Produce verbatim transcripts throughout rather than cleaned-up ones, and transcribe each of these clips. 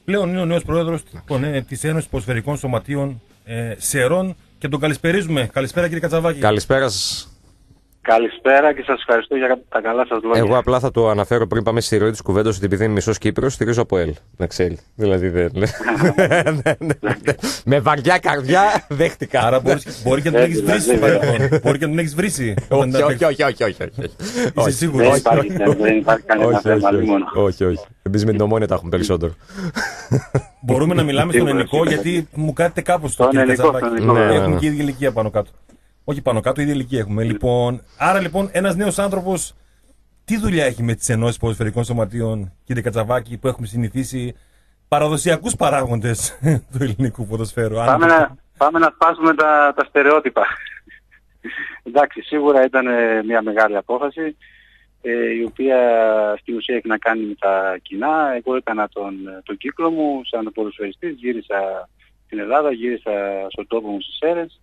Πλέον είναι ο νέος πρόεδρος της Ένωσης Ποδοσφαιρικών Σωματείων ε, Σερών και τον καλησπερίζουμε. Καλησπέρα κύριε Κατσαβάκη. Καλησπέρα σας. Καλησπέρα και σας ευχαριστώ για τα καλά σας λόγια. Εγώ απλά θα το αναφέρω πριν πάμε στη ροή της κουβέντας ότι επειδή είμαι μισός Κύπρος, στηρίζω από ελ. Να ξέρει. Δηλαδή δεν. Με βαριά καρδιά δέχτηκα. Άρα μπορεί και να τον έχεις βρήσει στο παρελθόν. Μπορεί και να τον έχεις βρήσει. Όχι, όχι, όχι, όχι. Είσαι σίγουρος? Δεν υπάρχει κανένα θέμα. Όχι, όχι. Εμείς με την Ομόνια τα έχουμε περισσότερο. Μπορούμε να μιλάμε στον ελληνικό γιατί μου κάθεται κάπως στο κύριο Κατσαβάκη. Έχουμε και ίδια ηλικία πάνω κάτω. Όχι πάνω κάτω, ίδια ηλικία έχουμε. Λοιπόν, άρα λοιπόν ένας νέος άνθρωπος, τι δουλειά έχει με τις ενώσεις ποδοσφαιρικών σωματείων, κύριε Κατσαβάκη, που έχουμε συνηθίσει παραδοσιακούς παράγοντες του ελληνικού ποδοσφαίρου? Πάμε, να, πάμε να σπάσουμε τα, τα στερεότυπα. Εντάξει, σίγουρα ήταν μια μεγάλη απόφαση, ε, η οποία στην ουσία έχει να κάνει με τα κοινά. Εγώ έκανα τον, τον κύκλο μου σαν ποδοσφαιριστής, γύρισα στην Ελλάδα, γύρισα στον τόπο μου στις Σέρρες.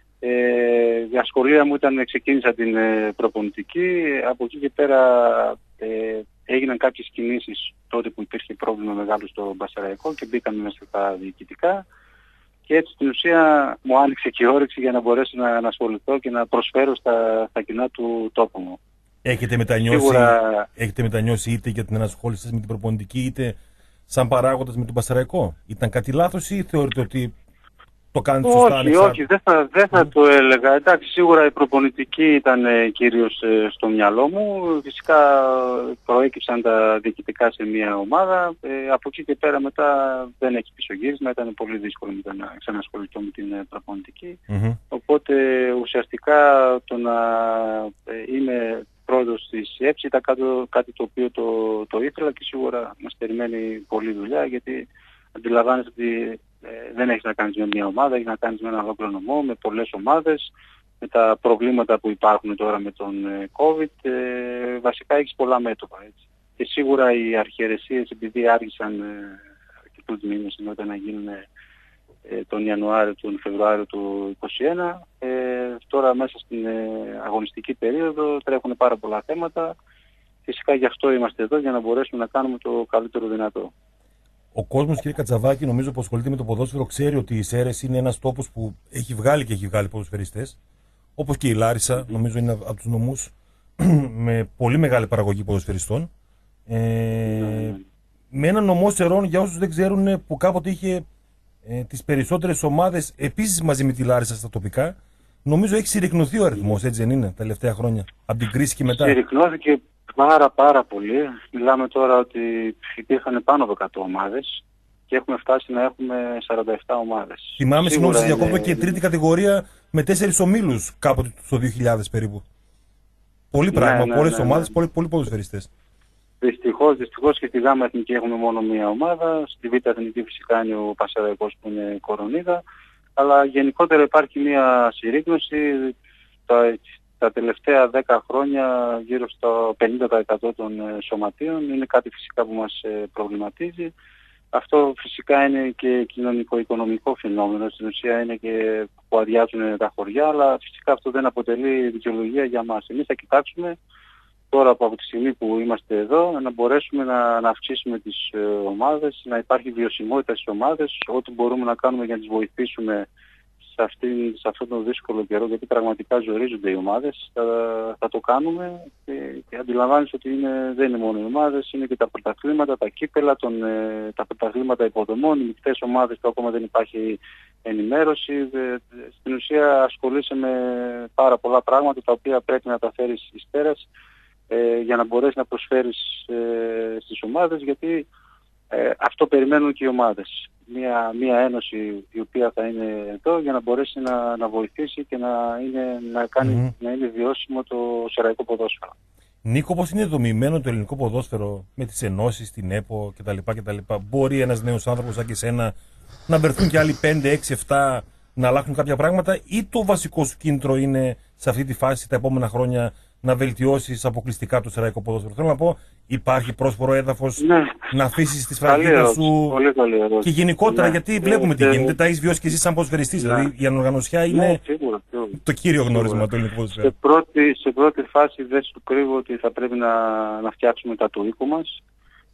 Ε, η ασχολία μου ήταν, ξεκίνησα την ε, προπονητική, από εκεί και πέρα ε, έγιναν κάποιες κινήσεις τότε που υπήρχε πρόβλημα μεγάλο στο Πασαραϊκό και μπήκαμε μέσα στα διοικητικά και έτσι στην ουσία μου άνοιξε και η όρεξη για να μπορέσω να, να ασχοληθώ και να προσφέρω στα, στα κοινά του τόπου μου. Έχετε μετανιώσει, Σίγουρα... έχετε μετανιώσει είτε για την ενασχόληση σας με την προπονητική είτε σαν παράγοντας με τον Πασαραϊκό? Ήταν κάτι λάθος ή θεωρείτε ότι το κάνετε σωστά? Όχι, όχι, δεν θα, δεν θα mm. το έλεγα. Εντάξει, σίγουρα η προπονητική ήταν ε, κυρίως ε, στο μυαλό μου. Φυσικά προέκυψαν τα διοικητικά σε μια ομάδα. Ε, από εκεί και πέρα μετά δεν έχει πισωγύρισμα. Ήταν πολύ δύσκολο μετά να ξανασχοληθώ με την ε, προπονητική. Mm-hmm. Οπότε ουσιαστικά το να ε, είμαι πρόεδρος της ΕΠΣ ήταν κάτι, κάτι το οποίο το, το ήθελα και σίγουρα μας περιμένει πολλή δουλειά, γιατί αντιλαμβάνεσαι ότι Ε, δεν έχεις να κάνεις με μια ομάδα, έχεις να κάνεις με ένα ολόκληρο νομό, με πολλές ομάδες, με τα προβλήματα που υπάρχουν τώρα με τον ε, COVID, ε, βασικά έχεις πολλά μέτωπα, έτσι. Και σίγουρα οι αρχιερεσίες, επειδή άργησαν ε, αρκετούς μήνες όταν να γίνουν ε, τον Ιανουάριο, τον Φεβρουάριο του είκοσι ένα, ε, τώρα μέσα στην ε, αγωνιστική περίοδο τρέχουν πάρα πολλά θέματα. Φυσικά γι' αυτό είμαστε εδώ, για να μπορέσουμε να κάνουμε το καλύτερο δυνατό. Ο κόσμος, κύριε Κατσαβάκη, νομίζω που ασχολείται με το ποδόσφαιρο, ξέρει ότι η Σέρρες είναι ένας τόπος που έχει βγάλει και έχει βγάλει ποδοσφαιριστές. Όπως και η Λάρισα, νομίζω είναι από τους νομούς με πολύ μεγάλη παραγωγή ποδοσφαιριστών. Ε, με έναν νομό Σερών, για όσους δεν ξέρουν, που κάποτε είχε ε, τις περισσότερες ομάδες, επίσης μαζί με τη Λάρισα στα τοπικά, νομίζω έχει συρρικνωθεί ο αριθμός, έτσι δεν είναι, τα τελευταία χρόνια, από την κρίση και μετά? Συρρικνώθηκε πάρα πάρα πολύ. Μιλάμε τώρα ότι υπήρχαν πάνω από εκατό ομάδες και έχουμε φτάσει να έχουμε σαράντα επτά ομάδες. Θυμάμαι, συγγνώμη, είναι... διακόπτω, και τρίτη κατηγορία με τέσσερις ομίλους κάποτε στο δύο χιλιάδες περίπου. Πολύ ναι, πράγμα, ναι, πολλές ναι, ναι, ομάδες, ναι. πολλοί, πολλοί ποδοσφαιριστές. Δυστυχώς, δυστυχώς και στη Γάμα Εθνική έχουμε μόνο μία ομάδα. Στη Β' Εθνική φυσικά είναι ο Πασαραϊκός που είναι κορονίδα. Αλλά γενικότερα υπάρχει μία συρρίκνωση. Τα, τα τελευταία δέκα χρόνια γύρω στο πενήντα τοις εκατό των σωματείων είναι κάτι φυσικά που μας προβληματίζει. Αυτό φυσικά είναι και κοινωνικο-οικονομικό φαινόμενο. Στην ουσία είναι και που αδειάζουν τα χωριά, αλλά φυσικά αυτό δεν αποτελεί δικαιολογία για μας. Εμείς θα κοιτάξουμε τώρα από τη στιγμή που είμαστε εδώ να μπορέσουμε να, να αυξήσουμε τις ε, ομάδες, να υπάρχει βιωσιμότητα στις ομάδες, ό,τι μπορούμε να κάνουμε για να τις βοηθήσουμε σε, αυτή, σε αυτόν τον δύσκολο καιρό, γιατί πραγματικά ζορίζονται οι ομάδες, θα, θα το κάνουμε και, και αντιλαμβάνεσαι ότι είναι, δεν είναι μόνο οι ομάδες, είναι και τα πρωταθλήματα, τα κύπελα, τον, ε, τα πρωταθλήματα υποδομών, οι μεικτές ομάδες που ακόμα δεν υπάρχει ενημέρωση. Ε, στην ουσία ασχολείσαι με πάρα πολλά πράγματα τα οποία πρέπει να τα φέρεις εις πέρας, Ε, για να μπορέσει να προσφέρεις ε, στις ομάδες, γιατί ε, αυτό περιμένουν και οι ομάδες. Μια, μια ένωση η οποία θα είναι εδώ για να μπορέσει να, να βοηθήσει και να είναι, να κάνει, mm-hmm. να είναι βιώσιμο το σεραϊκό ποδόσφαιρο. Νίκο, πώς είναι δομημένο το ελληνικό ποδόσφαιρο με τις ενώσεις, την ΕΠΟ κτλ. κτλ. Μπορεί ένας νέος άνθρωπος σαν και εσένα να βρεθούν και άλλοι πέντε, έξι, επτά να αλλάξουν κάποια πράγματα, ή το βασικό σου κίνητρο είναι σε αυτή τη φάση τα επόμενα χρόνια να βελτιώσεις αποκλειστικά το σεραϊκό ποδόσφαιρο? Θέλω να πω, υπάρχει πρόσφορο έδαφος ναι. να αφήσεις τη σφραγίδα σου? Πολύ καλή ερώτηση. Και γενικότερα, ναι. γιατί βλέπουμε ναι. τι γίνεται, τα έχεις βιώσει και εσύ σαν ποδοσφαιριστής. Ναι. Δηλαδή η ανοργανωσιά είναι ναι, σίγουρα, σίγουρα. το κύριο γνώρισμα του ελληνικού ποδοσφαίρου. Σε πρώτη, σε πρώτη φάση δεν σου κρύβω ότι θα πρέπει να, να φτιάξουμε τα του οίκου μας,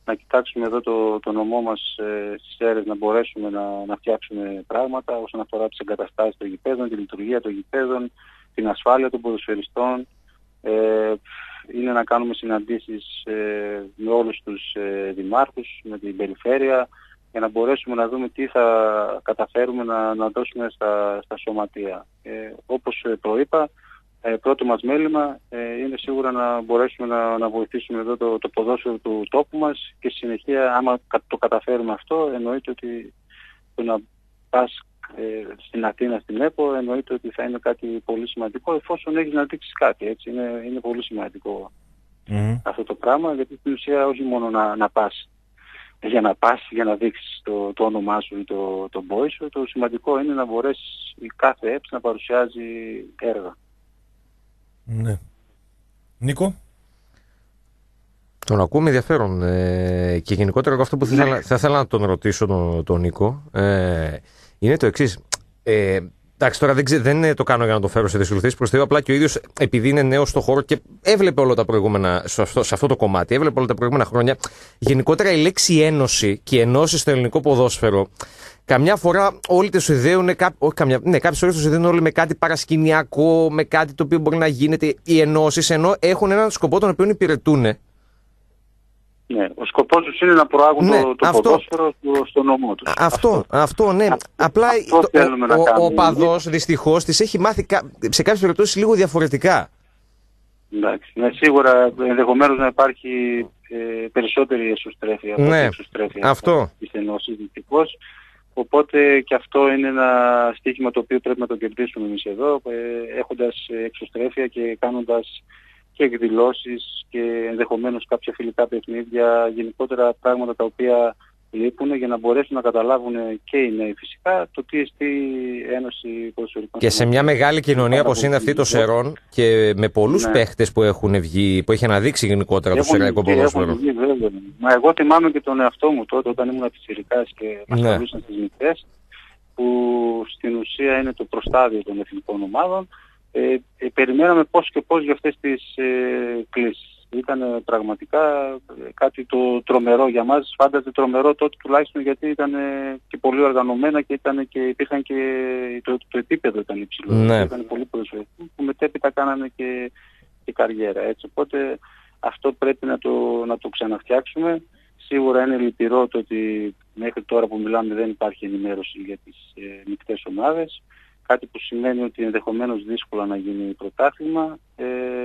να κοιτάξουμε εδώ το, το νομό μας ε, στις Σέρρες, να μπορέσουμε να, να φτιάξουμε πράγματα όσον αφορά τις εγκαταστάσεις των γηπέδων, τη λειτουργία των γηπέδων, την ασφάλεια των ποδοσφαιριστών. Ε, είναι να κάνουμε συναντήσεις ε, με όλους τους ε, δημάρχους, με την περιφέρεια, για να μπορέσουμε να δούμε τι θα καταφέρουμε να, να δώσουμε στα, στα σωματεία. Ε, όπως προείπα, ε, πρώτο μας μέλημα ε, είναι σίγουρα να μπορέσουμε να, να βοηθήσουμε εδώ το, το ποδόσφαιρο του τόπου μας και στη συνεχεία, άμα το καταφέρουμε αυτό, εννοείται ότι το να πας ε, στην Αθήνα, στην ΕΠΟ, εννοείται ότι θα είναι κάτι πολύ σημαντικό, εφόσον έχεις να δείξεις κάτι, έτσι. Είναι, είναι πολύ σημαντικό mm. αυτό το πράγμα, γιατί στην ουσία όχι μόνο να, να πας για να πας, για να δείξεις το, το όνομά σου ή το, το μπόι σου, το σημαντικό είναι να μπορέσει η κάθε ΕΠΣ να παρουσιάζει έργα. Ναι. Νίκο. Τον ακούμε ενδιαφέρον ε, και γενικότερα αυτό που θα ήθελα, ναι. θα ήθελα να τον ρωτήσω τον, τον Νίκο ε, είναι το εξής. Ε, εντάξει, τώρα δεν, ξε, δεν το κάνω για να το φέρω σε δύσκολη θέση προς Θεού, απλά και ο ίδιος επειδή είναι νέος στο χώρο και έβλεπε όλα τα προηγούμενα, σε αυτό, σε αυτό το κομμάτι, έβλεπε όλα τα προηγούμενα χρόνια. Γενικότερα η λέξη ένωση και ενώσει στο ελληνικό ποδόσφαιρο, καμιά φορά όλοι το συνδέουν, όχι καμιά, ναι, κάποιες φορές το συνδέουν όλοι με κάτι παρασκηνιακό, με κάτι το οποίο μπορεί να γίνεται. Οι ενώσεις ενώ έχουν έναν σκοπό τον οποίο υπηρετούν. Ναι, ο σκοπός τους είναι να προάγουν ναι, το, το αυτό, ποδόσφαιρο στο, στο νομό τους. Αυτό, αυτό, αυτό ναι. Αυτό, Απλά αυτό το, ο, ο, ο παδός δυστυχώς τις έχει μάθει σε κάποιες περιπτώσεις λίγο διαφορετικά. Εντάξει, ναι, σίγουρα ενδεχομένως να υπάρχει ε, περισσότερη εσωστρέφεια από ναι, εξωστρέφεια αυτό. Της ενώσης δυστυχώς. Οπότε και αυτό είναι ένα στοίχημα το οποίο πρέπει να το κερδίσουμε εμείς εδώ, ε, έχοντας εξωστρέφεια και κάνοντας και εκδηλώσεις και ενδεχομένως κάποια φιλικά παιχνίδια, γενικότερα πράγματα τα οποία λείπουν για να μπορέσουν να καταλάβουν και οι νέοι φυσικά το τι εστί Ένωση Ποδοσφαιρικών. Και σε μια μεγάλη κοινωνία όπως είναι αυτή των Σερών και με πολλούς ναι. παίχτες που έχουν βγει, που έχει αναδείξει γενικότερα το σεραϊκό ποδόσφαιρο. Μα εγώ θυμάμαι και τον εαυτό μου τότε όταν ήμουν πιτσιρικάς και μας ναι. καλούσαν στις μικρές, που στην ουσία είναι το προστάδιο των εθνικών ομάδων. Ε, ε, περιμέναμε πώς και πώς για αυτές τις ε, κλήσεις. Ήταν πραγματικά κάτι το τρομερό για μας. Φάνταζε τρομερό τότε τουλάχιστον γιατί ήταν και πολύ οργανωμένα και, ήταν και υπήρχαν και το, το επίπεδο ήταν υψηλό. Ναι. Ήταν πολύ προσφερθεί που μετέπειτα κάνανε και, και καριέρα. Έτσι. Οπότε αυτό πρέπει να το, να το ξαναφτιάξουμε. Σίγουρα είναι λυπηρό το ότι μέχρι τώρα που μιλάμε δεν υπάρχει ενημέρωση για τις ε, μεικτές ομάδες. Κάτι που σημαίνει ότι ενδεχομένως δύσκολα να γίνει πρωτάθλημα. Ε,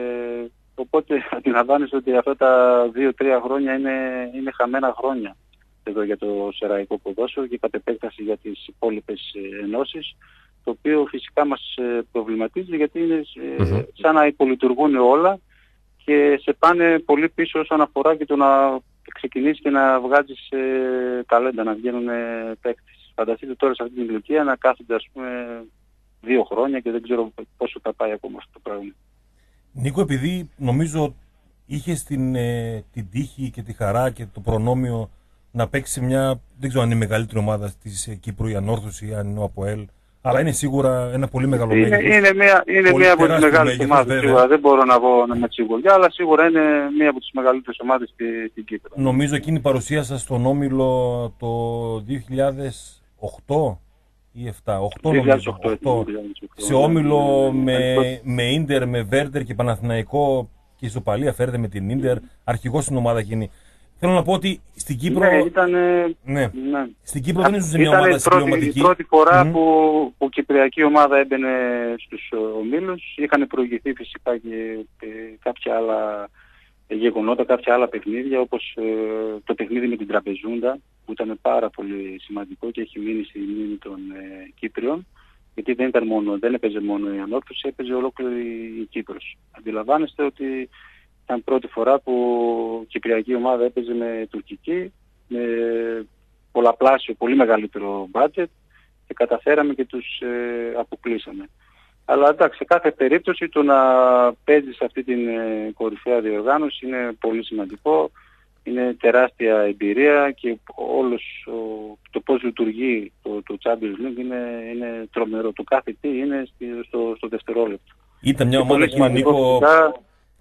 οπότε αντιλαμβάνεσαι ότι αυτά τα δύο τρία χρόνια είναι, είναι χαμένα χρόνια εδώ για το σεραϊκό ποδόσφαιρο και κατ' επέκταση για τις υπόλοιπες ενώσεις, το οποίο φυσικά μας προβληματίζει γιατί είναι mm-hmm. σαν να υπολειτουργούν όλα και σε πάνε πολύ πίσω όσον αφορά και το να ξεκινήσει και να βγάζεις ε, ταλέντα, να βγαίνουν παίκτες. Φανταστείτε τώρα σε αυτή την ηλικία να κάθονται ας πούμε δύο χρόνια και δεν ξέρω πόσο θα πάει ακόμα αυτό το πράγμα. Νίκο, επειδή νομίζω είχες την, ε, την τύχη και τη χαρά και το προνόμιο να παίξει μια, δεν ξέρω αν είναι η μεγαλύτερη ομάδα της ε, Κύπρου η Ανόρθωση, αν είναι ο ΑΠΟΕΛ, αλλά είναι σίγουρα ένα πολύ μεγάλο είναι, μέγεθος. Είναι μια, είναι μια από τις μεγάλες ομάδες, σίγουρα. Δεν μπορώ να πω να με σίγουρια, αλλά σίγουρα είναι μια από τις μεγαλύτερες ομάδες στη, στην Κύπρο. Νομίζω εκείνη η παρουσία σας στον Όμιλο το δύο χιλιάδες οκτώ ή επτά, οκτώ νομίζω, οκτώ, σε Όμιλο με, με Ίντερ, με Βέρντερ και Παναθηναϊκό και ισοπαλία φέρετε με την Ίντερ, αρχηγός στην ομάδα εκείνη. Θέλω να πω ότι στην Κύπρο, ναι, ήταν, ναι. Ναι. Στην Κύπρο δεν ήσουν σε μια ομάδα συμπληρωματική. Η πρώτη φορά mm. που, που η κυπριακή ομάδα έμπαινε στους ομίλους. Είχαν προηγηθεί φυσικά και, και κάποια άλλα γεγονότα, κάποια άλλα παιχνίδια, όπως ε, το παιχνίδι με την Τραπεζούντα, που ήταν πάρα πολύ σημαντικό και έχει μείνει στη μνήμη των ε, Κύπριων, γιατί δεν, ήταν μόνο, δεν έπαιζε μόνο η Ανόρθωση, έπαιζε ολόκληρη η Κύπρος. Αντιλαμβάνεστε ότι ήταν πρώτη φορά που η κυπριακή ομάδα έπαιζε με τουρκική, με πολλαπλάσιο, πολύ μεγαλύτερο μπάτζετ και καταφέραμε και τους ε, αποκλείσαμε. Αλλά εντάξει, σε κάθε περίπτωση το να παίζει σε αυτή την ε, κορυφαία διοργάνωση είναι πολύ σημαντικό. Είναι τεράστια εμπειρία και όλος ο, το πώς λειτουργεί το, το Champions League είναι, είναι τρομερό. Το κάθε τι είναι στο, στο δευτερόλεπτο. Ήταν μια ομάδα, κύριε Νίκο,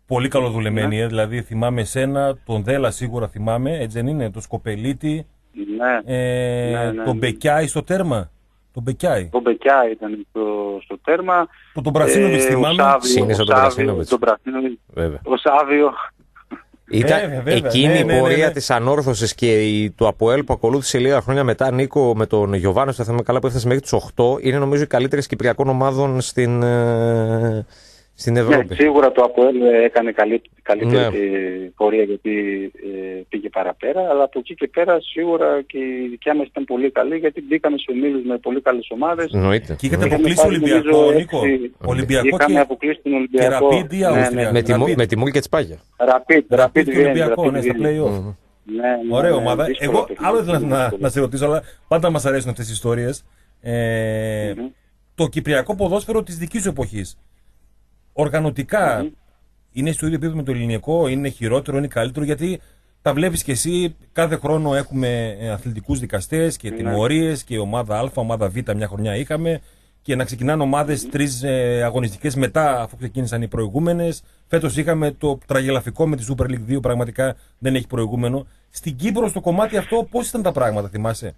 πολύ καλοδουλεμένη. Ε, δηλαδή θυμάμαι εσένα, τον Δέλα σίγουρα θυμάμαι, έτσι δεν είναι, τον Σκοπελίτη, Ναι, ε, ναι, ναι, τον ναι. Μπεκιάη στο τέρμα. Τον Μπεκιάη. Το Μπεκιά ήταν στο, στο τέρμα. Το, τον Πρασίνοβιτς Ε, θυμάμαι. ο Σάβιο, Σύνησα ο τον Σάβιο, Πρασίνοβιτς. τον Πρασίνοβιτς, Βέβαια. ο Σάβιο. Ήταν Βέβαια, βέβαια. εκείνη Ναι, η ναι, ναι, πορεία ναι. της ανόρθωσης και η, το ΑΠΟΕΛ που ακολούθησε λίγα χρόνια μετά, Νίκο, με τον Γιωβάνο, θα θυμάμαι καλά, που έφτασε μέχρι τους οκτώ, είναι νομίζω οι καλύτερες κυπριακών ομάδων στην, ε, στην Ευρώπη. Ναι, σίγουρα το ΑΠΟΕΛ έκανε καλή, καλύτερη Ναι. πορεία γιατί ε, πήγε παραπέρα, αλλά από εκεί και πέρα σίγουρα και η δικιά μας ήταν πολύ καλή γιατί μπήκαμε σε ομίλους με πολύ καλές ομάδες. Εννοείται. Και είχατε Εννοείται. αποκλείσει πάρει, Ολυμπιακό, νομίζω, Νίκο. έξι- Ολυμπιακό Είχαμε και, αποκλείσει τον και Ολυμπιακό. Rapid ή Αύστρια. Με τη, Μου- Rapid. με τη Μούλ και τη Σπάγια. Rapid, Rapid Rapid και Vienna, Ολυμπιακό, Rapid ναι, στα Vienna. play-off. Μμμ. Ναι, ναι, Ωραία ναι, ομάδα. δύσκολο Εγώ παιχνίδι, άλλο ήθελα να, δύσκολο. να σε ρωτήσω, αλλά πάντα μας αρέσουν αυτές τις ιστορίες. Ε, Μμμ. Το κυπριακό ποδόσφαιρο της δικής σου εποχής. Οργανωτικά Μμμ. είναι στο ίδιο επίπεδο με το ελληνικό, είναι χειρότερο, είναι καλύτερο, γιατί τα βλέπεις και εσύ, κάθε χρόνο έχουμε ε, αθλητικούς δικαστές και Ναι. τιμωρίες και ομάδα Α, ομάδα Β μια χρονιά είχαμε και να ξεκινάνε ομάδες τρεις ε, αγωνιστικές μετά αφού ξεκίνησαν οι προηγούμενες. Φέτος είχαμε το τραγελαφικό με τη Super League δύο, πραγματικά δεν έχει προηγούμενο. Στην Κύπρο στο κομμάτι αυτό πώς ήταν τα πράγματα, θυμάσαι?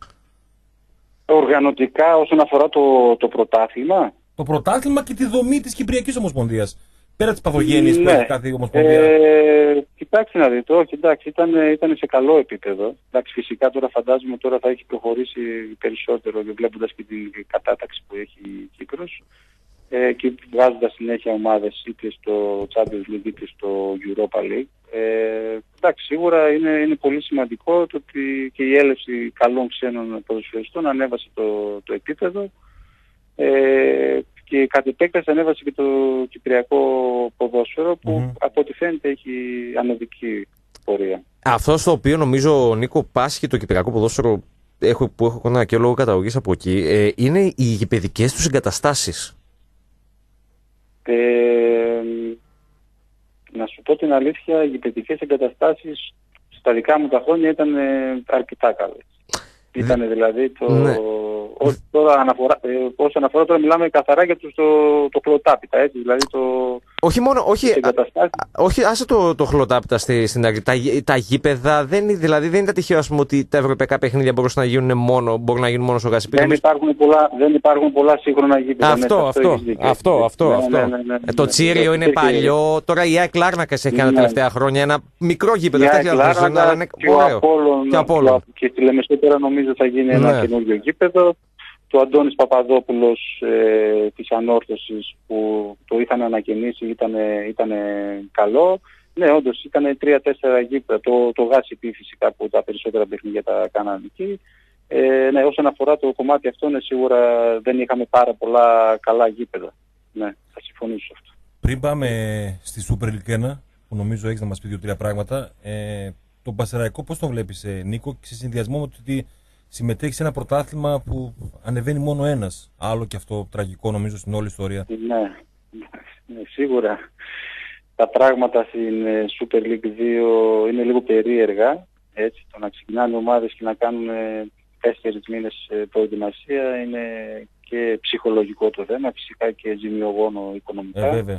Οργανωτικά όσον αφορά το, το πρωτάθλημα. Το πρωτάθλημα και τη δομή της Κυπριακής Ομοσπονδίας. Πέρα της παθογένειας που Ναι. έχει κάθε ομοσπονδία. Ε, κοιτάξτε να δείτε, όχι, εντάξει, ήταν, ήταν σε καλό επίπεδο. Εντάξει, φυσικά τώρα φαντάζομαι τώρα θα έχει προχωρήσει περισσότερο βλέποντας και την κατάταξη που έχει η Κύπρος ε, και βγάζοντας συνέχεια ομάδες είτε στο Champions League είτε στο Europa League. Ε, εντάξει, σίγουρα είναι, είναι πολύ σημαντικό το ότι και η έλευση καλών ξένων ποδοσφαιριστών ανέβασε το, το επίπεδο. Ε, και κατ' επέκταση ανέβασε και το κυπριακό ποδόσφαιρο που Μμμ. από ό,τι φαίνεται έχει ανωδική πορεία. Αυτό στο οποίο νομίζω, Νίκο, πάσχει το κυπριακό ποδόσφαιρο, έχω, που έχω κοντά και λόγω καταγωγής από εκεί, ε, είναι οι γηπεδικές τους εγκαταστάσεις. Ε, να σου πω την αλήθεια, οι γηπεδικές εγκαταστάσεις στα δικά μου τα χρόνια ήταν ε, αρκετά καλές. Ήταν δηλαδή το... Ναι. Ό, τώρα αναφορά, ε, όσον αφορά τώρα μιλάμε καθαρά για το, το, το χλωτάπιτα, έτσι, δηλαδή το... Όχι μόνο, όχι, τις α, εγκαταστάσεις. όχι άσε το, το χλωτάπιτα στη, στην αρχή. Τα, γη- τα γήπεδα δεν είναι, δηλαδή δεν είναι τυχαίο, ας πούμε, ότι τα ευρωπαϊκά παιχνίδια μπορούσαν να γίνουν μόνο, μπορούν να γίνουν μόνο στο Γασιπί. Δεν υπάρχουν, πολλά, δεν υπάρχουν πολλά σύγχρονα γήπεδα. Αυτό, ναι, αυτό, έχεις δίκιο. αυτό, αυτό, Ναι, αυτό. ναι, ναι, ναι, Ε, ναι, Το ναι. Τσίριο είναι Υπήρχε- παλιό, τώρα η ΑΕΚ Λάρνακας έχει κάνει τα Ναι. τελευταία χρόνια ένα μικρό γήπεδο, Η εφτά ΑΕΚ χιλιάδες κόσμο, αλλά είναι και ο ωραίο. Απόλλων, Και ο Απόλλων. και στη Λεμεσό τώρα νομίζω θα γίνει ένα Ναι. καινούργιο γήπεδο. Το Αντώνης Παπαδόπουλος ε, της Ανόρθωσης που το είχαν ανακαινήσει ήταν, ήταν καλό. Ναι, όντως ήταν τρία τέσσερα γήπεδα. Το, το Γάσιπι φυσικά που τα περισσότερα παιχνίδια τα κάνανε εκεί. Ε, ναι, όσον αφορά το κομμάτι αυτό, ναι, σίγουρα δεν είχαμε πάρα πολλά καλά γήπεδα. Ναι, θα συμφωνήσω σε αυτό. Πριν πάμε στη Super League ένα, που νομίζω έχεις να μας πει δύο-τρία πράγματα, ε, τον Πασεραϊκό πώς τον βλέπεις, ε, Νίκο, σε συνδυασμό με το ότι συμμετέχει σε ένα πρωτάθλημα που ανεβαίνει μόνο ένας. Άλλο και αυτό τραγικό νομίζω στην όλη ιστορία. Ναι, ναι, σίγουρα τα πράγματα στην ε, Super League δύο είναι λίγο περίεργα. Έτσι, το να ξεκινάνε ομάδες και να κάνουν ε, τέσσερις μήνες ε, προετοιμασία είναι και ψυχολογικό το θέμα, φυσικά και ζημιογόνο οικονομικά. Ε, βέβαια.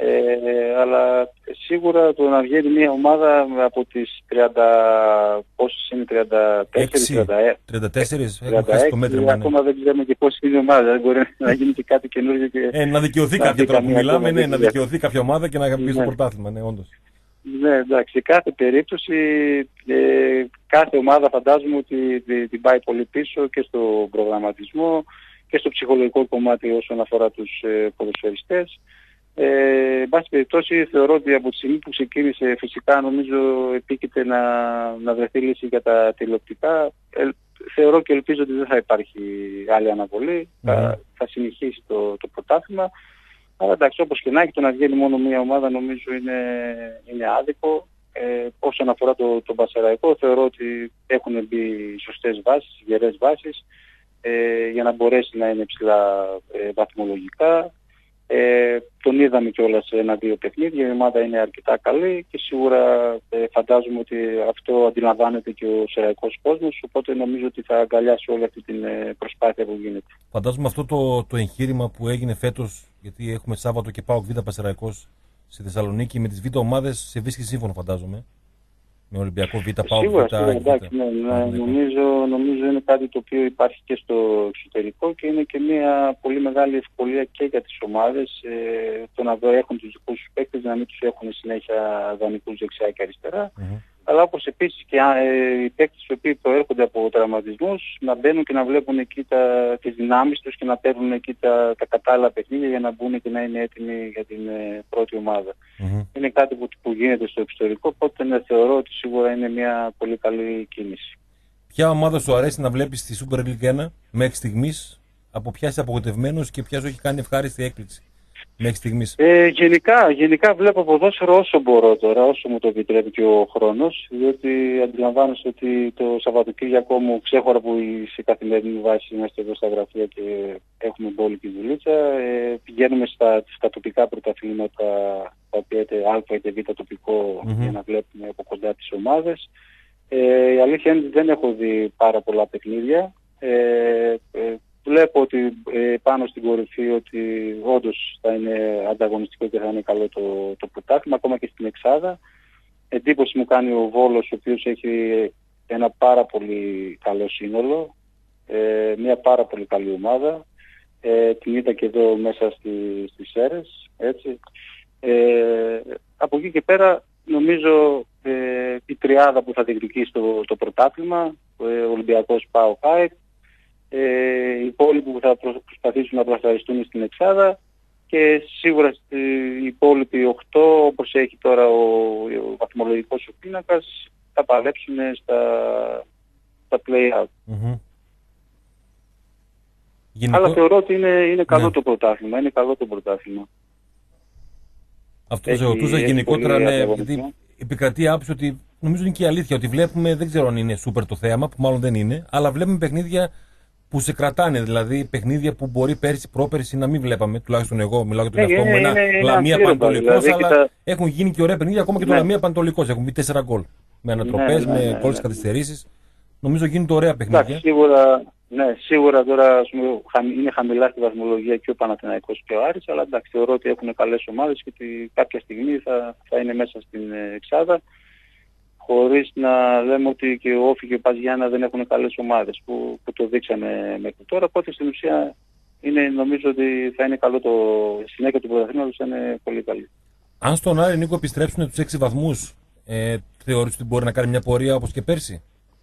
Ε, αλλά σίγουρα το να βγαίνει μια ομάδα από τις τριάντα, πόσες είναι, τριάντα τέσσερα, τριάντα τέσσερα, έχω τριάντα χάσει το έξι, μέτρημα. Ναι. ακόμα δεν ξέρουμε και πώς είναι η ομάδα, δεν μπορεί να γίνει και κάτι καινούργιο. Και... Ε, να δικαιωθεί Να κάποια δει τρόπο που καμία μιλάμε, ακόμα ναι, δεν να ξέρω. δικαιωθεί κάποια ομάδα και να πει στο Ναι. πρωτάθλημα, ναι, όντως. Ναι, εντάξει, σε κάθε περίπτωση ε, κάθε ομάδα φαντάζομαι ότι τη- την πάει πολύ πίσω και στο προγραμματισμό και στο ψυχολογικό κομμάτι όσον αφορά τους ε, ποδοσφαιριστές. Ε, εν πάση περιπτώσει θεωρώ ότι από τη στιγμή που ξεκίνησε φυσικά νομίζω επίκειται να, να βρεθεί λύση για τα τηλεοπτικά. Ε, θεωρώ και ελπίζω ότι δεν θα υπάρχει άλλη αναβολή, Μμμ. θα, θα συνεχίσει το, το πρωτάθλημα. Αλλά εντάξει, όπως και να έχει, το να βγαίνει μόνο μία ομάδα νομίζω είναι, είναι άδικο. Ε, όσον αφορά το, το Πασεραϊκό, θεωρώ ότι έχουν μπει σωστές βάσεις, γερές βάσεις, ε, για να μπορέσει να είναι ψηλά ε, βαθμολογικά. Ε, τον είδαμε κιόλας σε ένα-δύο παιχνίδια, η ομάδα είναι αρκετά καλή και σίγουρα ε, φαντάζομαι ότι αυτό αντιλαμβάνεται και ο σεραϊκός κόσμος, οπότε νομίζω ότι θα αγκαλιάσει όλη αυτή την ε, προσπάθεια που γίνεται. Φαντάζομαι αυτό το, το εγχείρημα που έγινε φέτος, γιατί έχουμε Σάββατο και ΠΑΟΚ Β Πασεραϊκός στη Θεσσαλονίκη με τις Β' ομάδες σε βρίσκει σύμφωνο, φαντάζομαι. Με Ολυμπιακό Β, ΠΑΟΚ Β. Σίγουρα, σίγουρα, εντάξει, ναι, ναι, νομίζω, νομίζω είναι κάτι το οποίο υπάρχει και στο εξωτερικό και είναι και μια πολύ μεγάλη ευκολία και για τις ομάδες ε, το να έχουν τους δικούς τους παίκτες, να μην τους έχουν συνέχεια δανεικούς δεξιά και αριστερά. Mm-hmm. Αλλά όπως επίσης και ε, οι παίκτες οι οποίοι προέρχονται από τραυματισμούς να μπαίνουν και να βλέπουν εκεί τα, τις δυνάμεις τους και να παίρνουν εκεί τα, τα κατάλληλα παιχνίδια για να μπουν και να είναι έτοιμοι για την ε, πρώτη ομάδα. Mm-hmm. Είναι κάτι που, που γίνεται στο εξωτερικό, οπότε ναι, θεωρώ ότι σίγουρα είναι μια πολύ καλή κίνηση. Ποια ομάδα σου αρέσει να βλέπεις στη Super League ένα μέχρι στιγμής, από ποια είσαι απογοητευμένος και ποια σου έχει κάνει ευχάριστη έκπληξη μέχρι στιγμής? Ε, γενικά, γενικά βλέπω ποδόσφαιρο όσο μπορώ τώρα, όσο μου το επιτρέπει και ο χρόνος, διότι αντιλαμβάνομαι ότι το Σαββατοκύριακο μου, ξέχωρα που σε καθημερινή βάση είμαστε εδώ στα γραφεία και έχουμε μπόλικη δουλίτσα, ε, πηγαίνουμε στα, στα τοπικά πρωταθλήματα, τα οποία είτε Α είτε Β τοπικό, mm-hmm. για να βλέπουμε από κοντά τις ομάδες. Ε, η αλήθεια είναι ότι δεν έχω δει πάρα πολλά παιχνίδια. Ε, ε, Βλέπω ότι ε, πάνω στην κορυφή ότι όντως θα είναι ανταγωνιστικό και θα είναι καλό το, το πρωτάθλημα, ακόμα και στην εξάδα. Εντύπωση μου κάνει ο Βόλος, ο οποίος έχει ένα πάρα πολύ καλό σύνολο, ε, μια πάρα πολύ καλή ομάδα. Ε, την είδα και εδώ μέσα στη, στις Σέρρες, έτσι. Ε, από εκεί και πέρα νομίζω ε, η τριάδα που θα διεκδικήσει το, το πρωτάθλημα, ε, Ολυμπιακός, ΠΑΟΚ, ΑΕΚ, Ε, οι υπόλοιποι που θα προσπαθήσουν να πλασαριστούν στην εξάδα και σίγουρα οι υπόλοιποι οκτώ, όπως έχει τώρα ο, ο βαθμολογικός ο πίνακας, θα παλέψουν στα, στα play-out. Mm-hmm. Γενικό... Αλλά θεωρώ ότι είναι, είναι καλό ναι. το πρωτάθλημα, είναι καλό το πρωτάθλημα. Αυτό σε ρωτούσα γενικότερα, ναι, γιατί επικρατεί άποψη ότι νομίζω είναι και η αλήθεια ότι βλέπουμε, δεν ξέρω αν είναι σούπερ το θέαμα, που μάλλον δεν είναι, αλλά βλέπουμε παιχνίδια που σε κρατάνε, δηλαδή παιχνίδια που μπορεί πέρσι, πρόπερσι να μην βλέπαμε, τουλάχιστον εγώ μιλάω για τον εαυτό μου, ένα Λαμία Πανατολικός, δηλαδή, αλλά τα... έχουν γίνει και ωραία παιχνίδια, ακόμα και το ναι. Λαμία Πανατολικός, έχουν μπει τέσσερα γκολ. Με ανατροπές, ναι, ναι, ναι, με γκολ ναι, ναι. καθυστερήσεις. Νομίζω γίνονται ωραία παιχνίδια. Εντάξει, σίγουρα, ναι, σίγουρα τώρα πούμε, είναι χαμηλά στη βαθμολογία και ο Παναθηναϊκός και ο Άρης, αλλά εντάξει, θεωρώ ότι έχουν καλές ομάδες και ότι κάποια στιγμή θα, θα είναι μέσα στην εξάδα. Χωρίς να λέμε ότι και ο Όφη και ο Πας Γιάννα δεν έχουν καλές ομάδες που, που το δείξανε μέχρι τώρα. Οπότε στην ουσία είναι, νομίζω ότι θα είναι καλό το η συνέχεια του πρωταθλήματος, θα είναι πολύ καλή. Αν στον Άρη, Νίκο, επιστρέψουν τους έξι βαθμούς, ε, θεωρείς ότι μπορεί να κάνει μια πορεία όπως και πέρσι?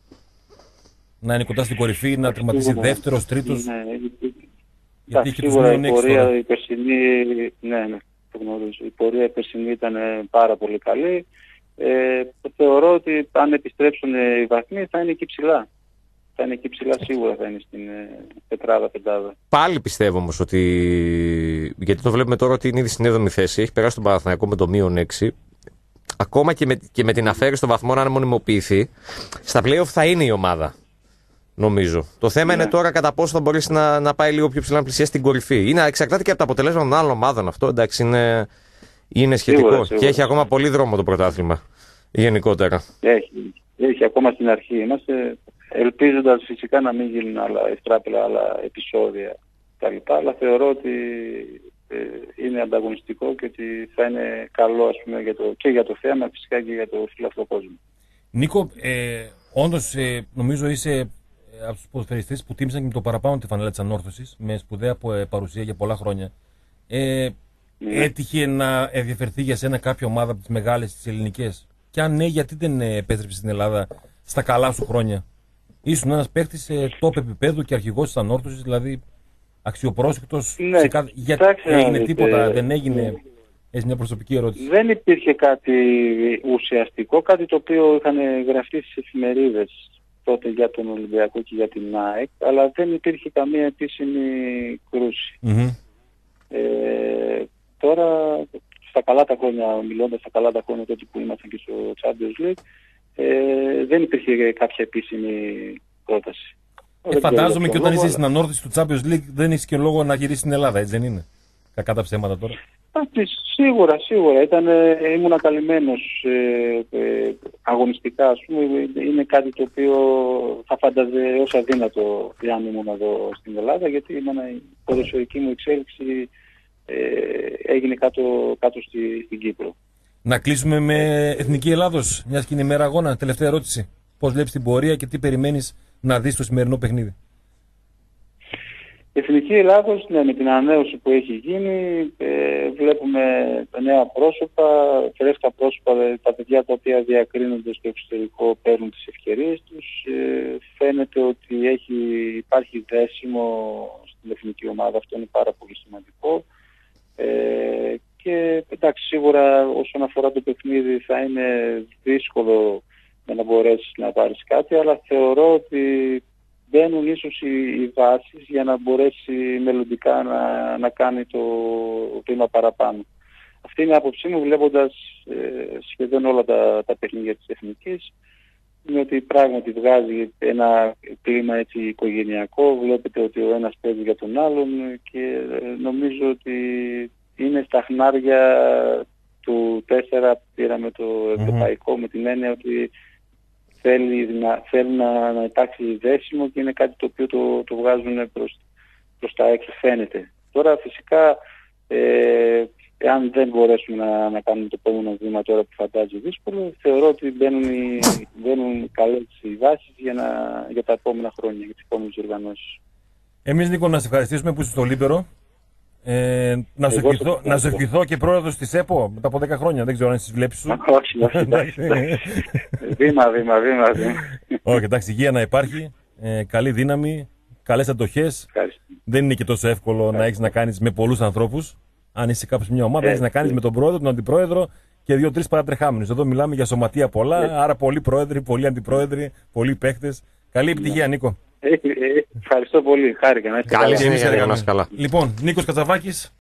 Να είναι κοντά στην κορυφή, να τερματίσει δεύτερος, τρίτος? Ναι, γιατί έχει σίγουρα η πορεία η περσινή, ναι, ναι, το γνωρίζω. Η πορεία η περσινή ήταν πάρα πολύ καλή. Ε, θεωρώ ότι αν επιστρέψουν οι βαθμοί θα είναι εκεί ψηλά. Θα είναι εκεί ψηλά, σίγουρα θα είναι στην ε, τετράδα, πεντάδα. Πάλι πιστεύω όμως ότι. Γιατί το βλέπουμε τώρα ότι είναι ήδη στην έβδομη θέση, έχει περάσει τον Παναθηναϊκό με το μείον έξι. Ακόμα και με, και με την αφαίρεση των βαθμών, αν μονιμοποιηθεί, στα play-off θα είναι η ομάδα. Νομίζω. Το θέμα ναι. είναι τώρα κατά πόσο θα μπορέσει να, να πάει λίγο πιο ψηλά, να πλησιάσει την κορυφή. Είναι, εξαρτάται και από τα αποτελέσματα των άλλων ομάδων αυτό. Εντάξει, είναι. Είναι σχετικό σίγουρα, σίγουρα. Και έχει ακόμα πολύ δρόμο το πρωτάθλημα γενικότερα. Έχει, έχει ακόμα στην αρχή. Είμαστε ελπίζοντας φυσικά να μην γίνουν άλλα ευτράπελα, άλλα επεισόδια κτλ. Αλλά θεωρώ ότι ε, είναι ανταγωνιστικό και ότι θα είναι καλό ας πούμε, για το, και για το θέαμα φυσικά και για το φιλαθλό κόσμο. Νίκο, ε, όντως ε, νομίζω είσαι από τους ποδοσφαιριστές που τίμησαν και το παραπάνω τη φανέλα της Ανόρθωσης με σπουδαία παρουσία για πολλά χρόνια. Ε, Ναι. Έτυχε να ενδιαφερθεί για σένα κάποια ομάδα από τις μεγάλες τις ελληνικές? Και αν ναι, γιατί δεν επέστρεψε στην Ελλάδα στα καλά σου χρόνια? Ήσουν ένας παίκτης top επίπεδου και αρχηγός της Ανόρθωσης, δηλαδή αξιοπρόσεκτος. Ναι, σε κάθε... Γιατί έγινε δείτε, τίποτα, δεν έγινε? Ναι. Έχει μια προσωπική ερώτηση. Δεν υπήρχε κάτι ουσιαστικό, κάτι το οποίο είχαν γραφτεί στις εφημερίδες τότε για τον Ολυμπιακό και για την ΑΕΚ, αλλά δεν υπήρχε καμία επίσημη κρούση. Mm-hmm. Ε, τώρα, στα καλά τα χρόνια, μιλώντας στα καλά τα χρόνια τότε που ήμασταν και στο Champions League, ε, δεν υπήρχε κάποια επίσημη πρόταση. Ε, φαντάζομαι και όταν είσαι στην ανόρθωση του Champions League δεν έχεις και λόγο να γυρίσεις στην Ελλάδα, έτσι δεν είναι? Κακά τα ψέματα τώρα. Σίγουρα, σίγουρα. Ήταν, ήμουν καλυμμένος ε, ε, αγωνιστικά, ας πούμε. Είναι κάτι το οποίο θα φάνταζε ως αδύνατο αν ήμουν εδώ στην Ελλάδα, γιατί ήμουν, η ποδοσφαιρική μου εξέλιξη ε, έγινε κάτω, κάτω στη, στην Κύπρο. Να κλείσουμε με Εθνική Ελλάδος, μιας και είναι ημέρα αγώνα. Τελευταία ερώτηση. Πώς βλέπεις την πορεία και τι περιμένεις να δεις στο σημερινό παιχνίδι? Η Εθνική Ελλάδος, ναι, με την ανανέωση που έχει γίνει, ε, βλέπουμε νέα πρόσωπα, φρέσκα πρόσωπα, τα παιδιά τα οποία διακρίνονται στο εξωτερικό παίρνουν τις ευκαιρίες τους. Ε, φαίνεται ότι έχει, υπάρχει δέσιμο στην εθνική ομάδα, αυτό είναι πάρα πολύ σημαντικό. Ε, και εντάξει, σίγουρα όσον αφορά το παιχνίδι θα είναι δύσκολο να μπορέσεις να πάρεις κάτι, αλλά θεωρώ ότι μπαίνουν ίσως οι, οι βάσεις για να μπορέσει μελλοντικά να, να κάνει το βήμα παραπάνω. Αυτή είναι η άποψή μου, βλέποντας ε, σχεδόν όλα τα, τα παιχνίδια της Εθνικής. Είναι ότι πράγματι βγάζει ένα κλίμα έτσι οικογενειακό, βλέπετε ότι ο ένας παίζει για τον άλλον και νομίζω ότι είναι στα χνάρια του τέσσερα, πήραμε το ευρωπαϊκό, mm-hmm. με την έννοια ότι θέλει να, θέλει να, να υπάρξει δέσιμο και είναι κάτι το οποίο το, το βγάζουν προς, προς τα έξω, φαίνεται. Τώρα φυσικά ε, εάν δεν μπορέσουμε να, να κάνουμε το επόμενο βήμα τώρα που φαντάζει δύσκολο, θεωρώ ότι μπαίνουν, οι, μπαίνουν καλές οι βάσεις για, να, για τα επόμενα χρόνια, για τις επόμενες οργανώσεις. Εμείς, Νίκο, να σε ευχαριστήσουμε που είσαι στο Λίμπερο. Ε, να, σου ευχηθώ, να σου ευχηθώ και πρόεδρος της ΕΠΟ μετά από δέκα χρόνια. Δεν ξέρω αν εσείς βλέπεις σου. Όχι, όχι. Βήμα, βήμα, βήμα. Όχι, εντάξει, υγεία να υπάρχει. Ε, καλή δύναμη, καλές αντοχές. Δεν είναι και τόσο εύκολο να έχεις να κάνεις με πολλούς ανθρώπους. Αν είσαι κάποιος μια ομάδα, έχεις να κάνεις με τον πρόεδρο, τον αντιπρόεδρο και δύο-τρεις παρατρεχάμενους. Εδώ μιλάμε για σωματεία πολλά, άρα πολλοί πρόεδροι, πολλοί αντιπρόεδροι, πολλοί παίχτες. Καλή επιτυχία, Νίκο. Ευχαριστώ πολύ. Χάρηκα. Καλή συνέχεια, να είσαι καλά. Λοιπόν, Νίκος Κατσαβάκης.